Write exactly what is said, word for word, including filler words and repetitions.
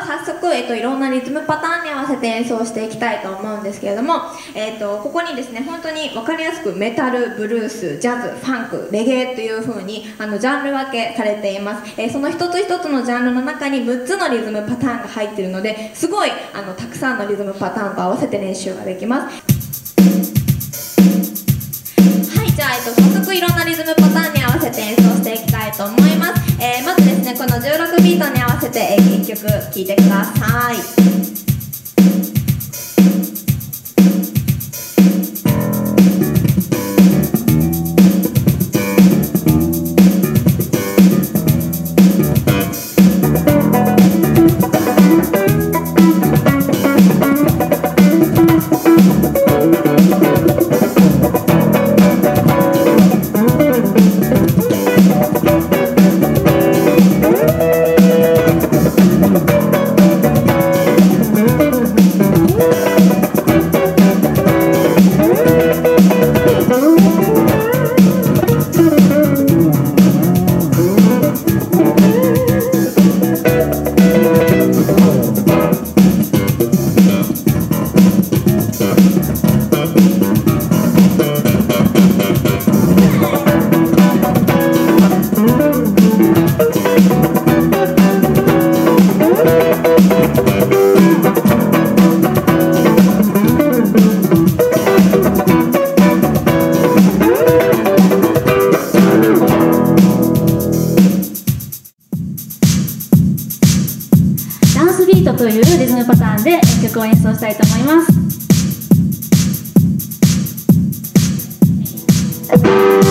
早速、えっと、いろんなリズムパターンに合わせて演奏していきたいと思うんですけれども、えっと、ここにですね、本当に分かりやすくメタル、ブルース、ジャズ、ファンク、レゲエという風にあのジャンル分けされています。えー、その一つ一つのジャンルの中にむっつのリズムパターンが入っているので、すごいあのたくさんのリズムパターンと合わせて練習ができます。はい、じゃあ、えっと、早速いろんなリズムパターンに合わせて演奏していきたいと思います。えー、まずですね、このじゅうろくビートに合わせて、えー、いっきょく聴いてください。ダンスビートというリズムパターンで曲を演奏したいと思います。